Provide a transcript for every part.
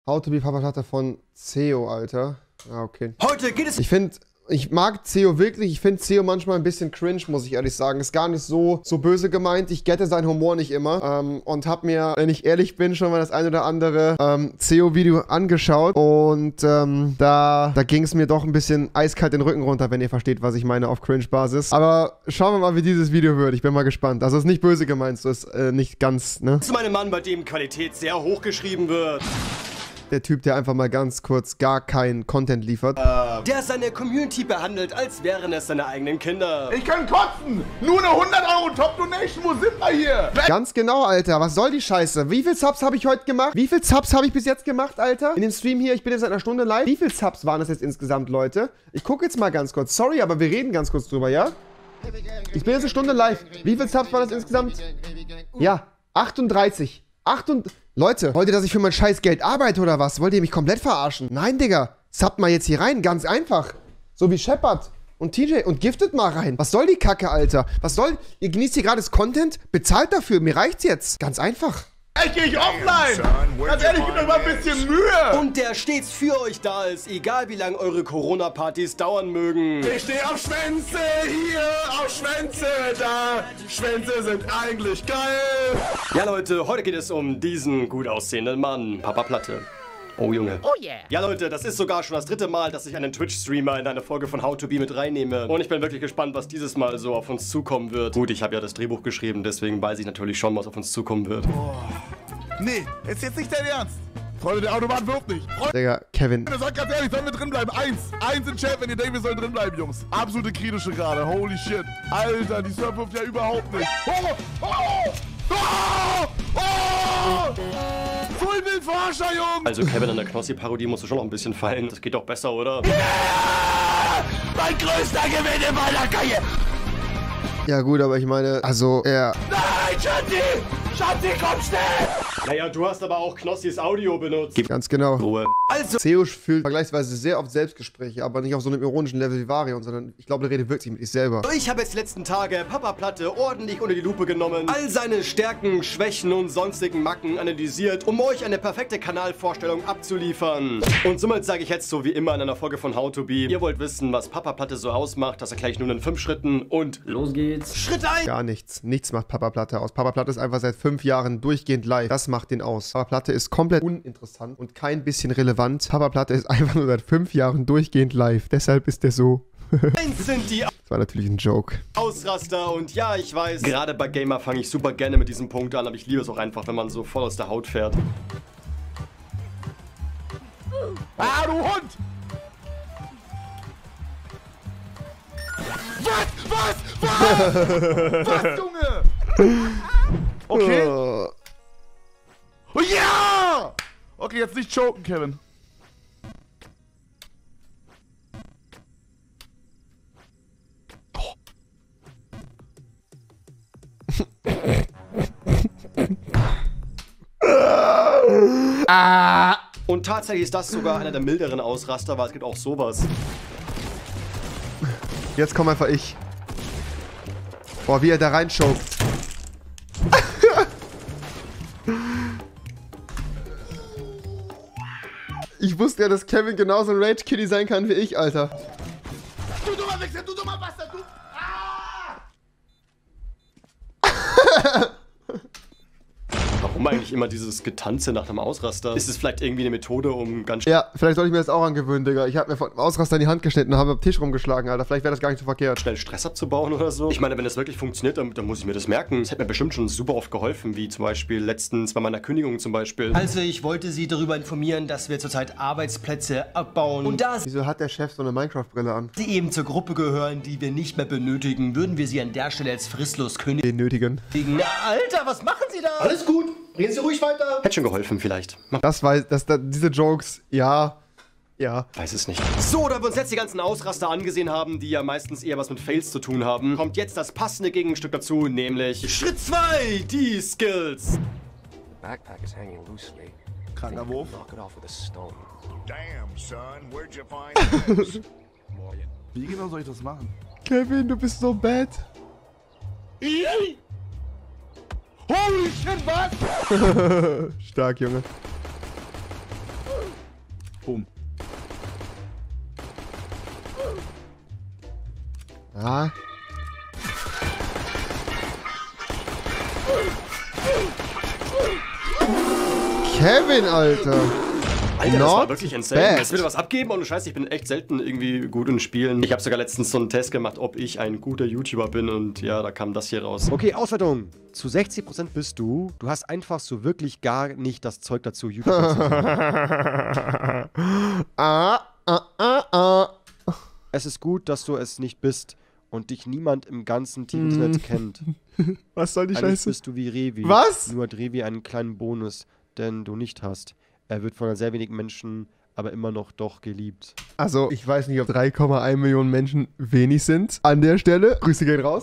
How to be Papa Platte von CEO, Alter. Ah, okay. Heute geht es... Ich mag CEO wirklich. Ich finde CEO manchmal ein bisschen cringe, muss ich ehrlich sagen. Ist gar nicht so böse gemeint. Ich gette seinen Humor nicht immer. Und habe mir, wenn ich ehrlich bin, schon mal das ein oder andere CEO-Video angeschaut. Und da ging es mir doch ein bisschen eiskalt den Rücken runter, wenn ihr versteht, was ich meine auf Cringe-Basis. Aber schauen wir mal, wie dieses Video wird. Ich bin mal gespannt. Also ist nicht böse gemeint. So ist nicht ganz, ne? zu meinem Mann, bei dem Qualität sehr hoch geschrieben wird. Der Typ, der einfach mal ganz kurz gar keinen Content liefert. Der seine Community behandelt, als wären es seine eigenen Kinder. Ich kann kotzen! Nur eine 100 € Top-Donation, wo sind wir hier? Ganz genau, Alter. Was soll die Scheiße? Wie viel Subs habe ich heute gemacht? Wie viel Subs habe ich bis jetzt gemacht, Alter? In dem Stream hier, ich bin jetzt seit einer Stunde live. Wie viel Subs waren es jetzt insgesamt, Leute? Ich gucke jetzt mal ganz kurz. Sorry, aber wir reden ganz kurz drüber, ja? Ich bin jetzt eine Stunde live. Wie viel Subs waren das insgesamt? Ja, 38. Leute, wollt ihr, dass ich für mein scheiß Geld arbeite oder was? Wollt ihr mich komplett verarschen? Nein, Digga. Subbt mal jetzt hier rein. Ganz einfach. So wie Shepard und TJ. Und giftet mal rein. Was soll die Kacke, Alter? Was soll... Ihr genießt hier gerade das Content? Bezahlt dafür. Mir reicht's jetzt. Ganz einfach. Ich gehe offline! Ganz ehrlich, gebt euch mal ein bisschen Mühe! Und der stets für euch da ist, egal wie lange eure Corona-Partys dauern mögen. Ich stehe auf Schwänze hier, auf Schwänze da. Schwänze sind eigentlich geil. Ja Leute, heute geht es um diesen gut aussehenden Mann, Papa Platte. Oh Junge. Oh yeah. Ja Leute, das ist sogar schon das 3. Mal, dass ich einen Twitch-Streamer in eine Folge von How to Be mit reinnehme. Und ich bin wirklich gespannt, was dieses Mal so auf uns zukommen wird. Gut, ich habe ja das Drehbuch geschrieben, deswegen weiß ich natürlich schon, was auf uns zukommen wird. Oh. Nee, ist jetzt nicht dein Ernst. Freunde, der Autobahn wirft nicht. Digga, Kevin. Sagt ganz ehrlich, sollen wir drinbleiben? Eins im Chat, wenn ihr denkt, wir sollen drinbleiben, Jungs. Absolute kritische gerade. Holy shit. Alter, die Surf wirft ja überhaupt nicht. Oh! Oh! Oh! Oh! Vollbildforscher, Jungs! Also Kevin, an der Knossi-Parodie musst du schon noch ein bisschen fallen. Das geht doch besser, oder? Yeah! Mein größter Gewinn in meiner Karriere! Ja gut, aber ich meine, also, er... Nein, Schatzi! Schatzi, komm schnell! Naja, du hast aber auch Knossis Audio benutzt. Gib Ganz genau. Ruhe. Also... CEO fühlt vergleichsweise sehr oft Selbstgespräche, aber nicht auf so einem ironischen Level wie Varion, sondern ich glaube, der redet wirklich mit sich selber. Ich habe jetzt die letzten Tage Papa Platte ordentlich unter die Lupe genommen, all seine Stärken, Schwächen und sonstigen Macken analysiert, um euch eine perfekte Kanalvorstellung abzuliefern. Und somit sage ich jetzt so wie immer in einer Folge von How to Be, ihr wollt wissen, was Papa Platte so ausmacht, das erkläre ich nun in 5 Schritten und los geht's. Schritt 1! Gar nichts. Nichts macht Papa Platte aus. Papa Platte ist einfach seit 5 Jahren durchgehend live. Das macht den aus. Papa Platte ist komplett uninteressant und kein bisschen relevant. Papa Platte ist einfach nur seit 5 Jahren durchgehend live. Deshalb ist der so. Sind die Das war natürlich ein Joke. Ausraster und ja, ich weiß, gerade bei Gamer fange ich super gerne mit diesem Punkt an, aber ich liebe es auch einfach, wenn man so voll aus der Haut fährt. Ah, du Hund! Was, Junge? Okay. Oh ja! Okay, jetzt nicht choken, Kevin. Und tatsächlich ist das sogar einer der milderen Ausraster, weil es gibt auch sowas. Jetzt komm einfach ich. Boah, wie er da reinschockt. Ich wusste ja, dass Kevin genauso ein Rage-Kitty sein kann wie ich, Alter. Du dummer Wichser, du dummer Bastard, du... Warum eigentlich immer dieses Getanze nach einem Ausraster? Ist es vielleicht irgendwie eine Methode, um ganz... Ja, vielleicht sollte ich mir das auch angewöhnen, Digga. Ich habe mir von dem Ausraster in die Hand geschnitten und habe am Tisch rumgeschlagen, Alter. Vielleicht wäre das gar nicht so verkehrt. schnell Stress abzubauen oder so. Ich meine, wenn das wirklich funktioniert, dann muss ich mir das merken. Das hätte mir bestimmt schon super oft geholfen, wie zum Beispiel letztens bei meiner Kündigung zum Beispiel. Also ich wollte Sie darüber informieren, dass wir zurzeit Arbeitsplätze abbauen. Und da Wieso hat der Chef so eine Minecraft-Brille an? Sie eben zur Gruppe gehören, die wir nicht mehr benötigen, würden wir Sie an der Stelle als fristlos kündigen. Den nötigen. Na, Alter, was machen Sie da? Alles gut. Reden Sie ruhig weiter. Hätte schon geholfen vielleicht. Diese Jokes, ja. Weiß es nicht. So, da wir uns jetzt die ganzen Ausraster angesehen haben, die ja meistens eher was mit Fails zu tun haben, kommt jetzt das passende Gegenstück dazu, nämlich Schritt 2, die Skills. Backpack is hanging loosely. Kranker Wurf. Knock it off with a stone. Damn, son, where'd you find this? Wie genau soll ich das machen? Kevin, du bist so bad. Holy shit, was? Stark, Junge. Boom. Ah. Kevin, Alter. Alter, das war Not wirklich insane. bad. Jetzt will was abgeben und Scheiße, ich bin echt selten irgendwie gut in Spielen. Ich habe sogar letztens so einen Test gemacht, ob ich ein guter YouTuber bin und ja, da kam das hier raus. Okay, Auswertung. Zu 60% bist du. Du hast einfach so wirklich gar nicht das Zeug dazu, YouTuber zu sein. Es ist gut, dass du es nicht bist und dich niemand im ganzen Internet kennt. Was soll die Eigentlich Scheiße? bist du wie Revi. Was? Nur hat Revi einen kleinen Bonus, den du nicht hast. Er wird von sehr wenigen Menschen aber immer noch doch geliebt. Also, ich weiß nicht, ob 3,1 Millionen Menschen wenig sind. An der Stelle, Grüße gehen raus.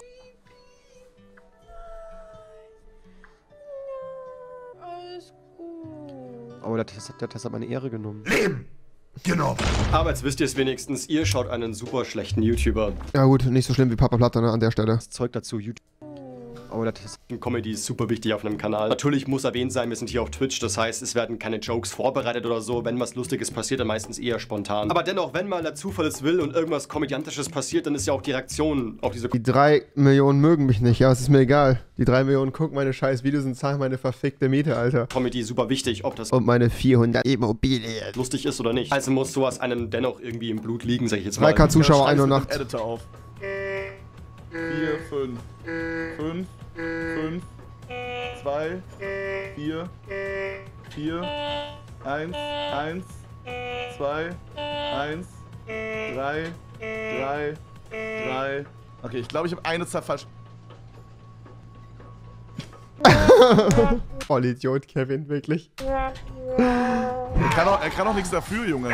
Alles gut. Aber der Test hat meine Ehre genommen. Genau. Aber jetzt wisst ihr es wenigstens, ihr schaut einen super schlechten YouTuber. Ja gut, nicht so schlimm wie Papa Platte, ne, an der Stelle. Das Zeug dazu, YouTube. Aber der Test. Comedy ist super wichtig auf einem Kanal. Natürlich muss erwähnt sein, wir sind hier auf Twitch, das heißt, es werden keine Jokes vorbereitet oder so. Wenn was Lustiges passiert, dann meistens eher spontan. Aber dennoch, wenn mal der Zufall es will und irgendwas Komödiantisches passiert, dann ist ja auch die Reaktion auf diese Die 3 Millionen mögen mich nicht, ja, es ist mir egal. Die 3 Millionen gucken meine scheiß Videos und zahlen meine verfickte Miete, Alter. Comedy super wichtig, ob das Und meine 400 Immobilien. lustig ist oder nicht. Also muss sowas einem dennoch irgendwie im Blut liegen, sag ich jetzt mal. 3K Zuschauer, 1 Uhr Scheiß Nacht. mit dem Editor auf. 4, 5. 5, 5, 2, 4, 4, 1, 1, 2, 1, 3, 3, 3. Okay, ich glaube, ich habe eine Zahl falsch. Voll Idiot, Kevin, wirklich. Er kann auch nichts dafür, Junge.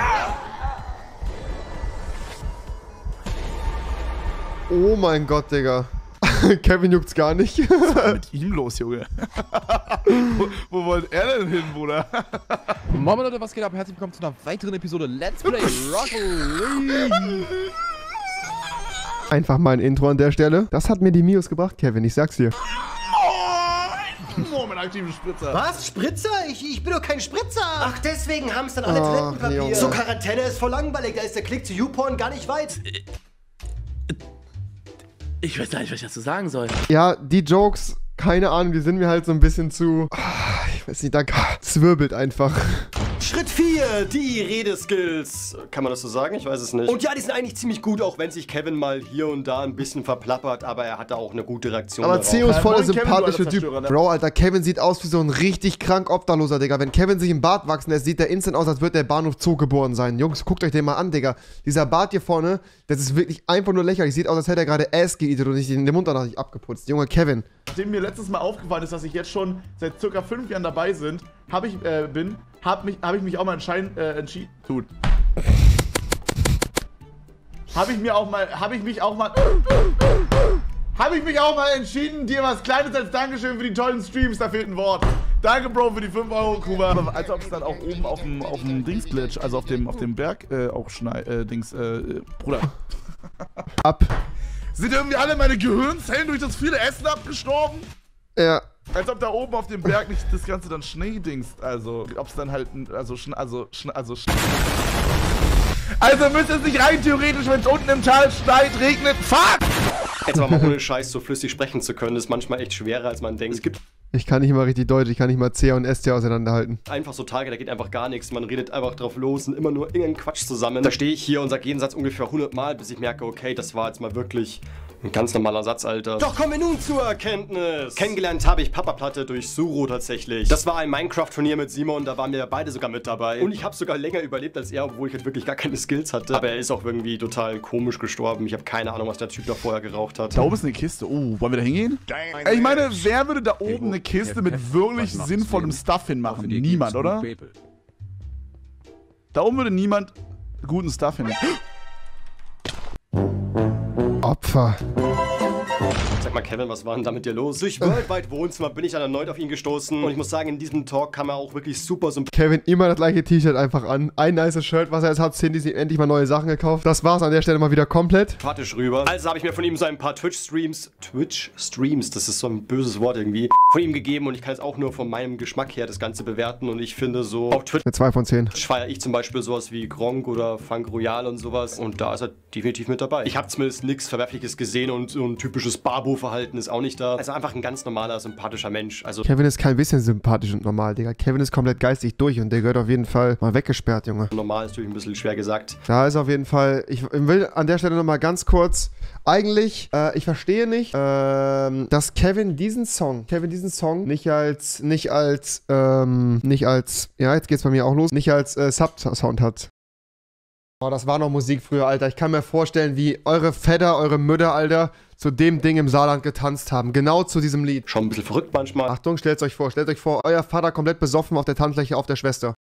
Oh mein Gott, Digga. Kevin juckt's gar nicht. Mit ihm los, Junge. wo wollte er denn hin, Bruder? Moin Leute, was geht ab? Herzlich willkommen zu einer weiteren Episode Let's Play Rocket League. Einfach mal ein Intro an der Stelle. Das hat mir die Mios gebracht, Kevin, ich sag's dir. Oh, mein aktiven Spritzer. Was? Spritzer? Ich bin doch kein Spritzer. Ach, deswegen haben es dann alle Ach, Toilettenpapier. Junge. So, Quarantäne ist voll langweilig. Da ist der Klick zu YouPorn gar nicht weit. Ich weiß gar nicht, was ich dazu sagen soll. Ja, die Jokes, keine Ahnung, die sind mir halt so ein bisschen zu... Ich weiß nicht, da zwirbelt einfach. Schritt 4, die Redeskills. Kann man das so sagen? Ich weiß es nicht. Und ja, die sind eigentlich ziemlich gut, auch wenn sich Kevin mal hier und da ein bisschen verplappert, aber er hat da auch eine gute Reaktion Aber darauf. Theo ist voll der Moin, Kevin, sympathische du alter Typ. Zerstörer, ne? Bro, Alter, Kevin sieht aus wie so ein richtig krank Obdachloser, Digga. Wenn Kevin sich im Bart wachsen lässt, sieht der instant aus, als würde der Bahnhof Zoo geboren sein. Jungs, guckt euch den mal an, Digga. Dieser Bart hier vorne, das ist wirklich einfach nur lächerlich. Sieht aus, als hätte er gerade Ass geeatet und sich den Mund danach nicht abgeputzt. Junge, Kevin. Nachdem mir letztes Mal aufgefallen ist, dass ich jetzt schon seit circa 5 Jahren dabei habe ich mich auch mal entschieden. Habe ich mich auch mal entschieden, dir was Kleines als Dankeschön für die tollen Streams, da fehlt ein Wort. Danke, Bro, für die 5 Euro, Kuba. Als ob es dann auch oben auf dem Dings-Glitch, also auf dem Berg auch Bruder. Ab. Sind irgendwie alle meine Gehirnzellen durch das viele Essen abgestorben? Ja. Als ob da oben auf dem Berg nicht das Ganze dann Schneedingst, also ob es dann halt, also müsste es nicht rein theoretisch, wenn es unten im Tal schneit, regnet, fuck! Jetzt aber mal ohne Scheiß so flüssig sprechen zu können, ist manchmal echt schwerer, als man denkt. Es gibt Ich kann nicht mal richtig Deutsch, ich kann nicht mal C und ST auseinanderhalten. einfach so Tage, da geht einfach gar nichts. Man redet einfach drauf los und immer nur irgendeinen Quatsch zusammen. Da stehe ich hier und sage jeden Satz ungefähr 100 Mal, bis ich merke, okay, das war jetzt mal wirklich ein ganz normaler Satz, Alter. Doch kommen wir nun zur Erkenntnis. Kennengelernt habe ich Papa Platte durch Suro tatsächlich. Das war ein Minecraft-Turnier mit Simon, da waren wir beide sogar mit dabei. Und ich habe sogar länger überlebt als er, obwohl ich halt wirklich gar keine Skills hatte. Aber er ist auch irgendwie total komisch gestorben. Ich habe keine Ahnung, was der Typ da vorher geraucht hat. Da oben ist eine Kiste. Oh, wollen wir da hingehen? Damn. Ich meine, wer würde da oben eine Kiste mit wirklich sinnvollem Stuff hinmachen? Niemand, oder? Da oben würde niemand guten Stuff hinmachen. Opfer. Sag mal, Kevin, was war denn da mit dir los? Durch Worldwide Wohnzimmer bin ich dann erneut auf ihn gestoßen. Und ich muss sagen, in diesem Talk kam er auch wirklich super sympathisch. Kevin immer das gleiche T-Shirt einfach an. Ein nices Shirt, was er jetzt hat. Cindy sich endlich mal neue Sachen gekauft. Das war's an der Stelle mal wieder komplett. Rüber. Also habe ich mir von ihm so ein paar Twitch-Streams, das ist so ein böses Wort irgendwie, von ihm gegeben und ich kann jetzt auch nur von meinem Geschmack her das Ganze bewerten und ich finde so, auf Twitch Eine 2 von 10. feiere ich zum Beispiel sowas wie Gronk oder Funk Royal und sowas und da ist er definitiv mit dabei. Ich habe zumindest nichts Verwerfliches gesehen und so ein typisches Barbo-Verhalten ist auch nicht da. Also einfach ein ganz normaler, sympathischer Mensch. Also Kevin ist kein bisschen sympathisch und normal, Digga. Kevin ist komplett geistig durch und der gehört auf jeden Fall mal weggesperrt, Junge. normal ist natürlich ein bisschen schwer gesagt. Da ist auf jeden Fall, ich will an der Stelle nochmal ganz kurz, eigentlich, ich verstehe nicht, dass Kevin diesen Song nicht als, ja, jetzt geht's bei mir auch los, nicht als Sub-Sound hat. Oh, das war noch Musik früher, Alter. Ich kann mir vorstellen, wie eure Väter, eure Mütter, Alter, zu dem Ding im Saarland getanzt haben. Genau zu diesem Lied. Schon ein bisschen verrückt manchmal. Achtung, stellt euch vor, euer Vater komplett besoffen auf der Tanzfläche auf der Schwester.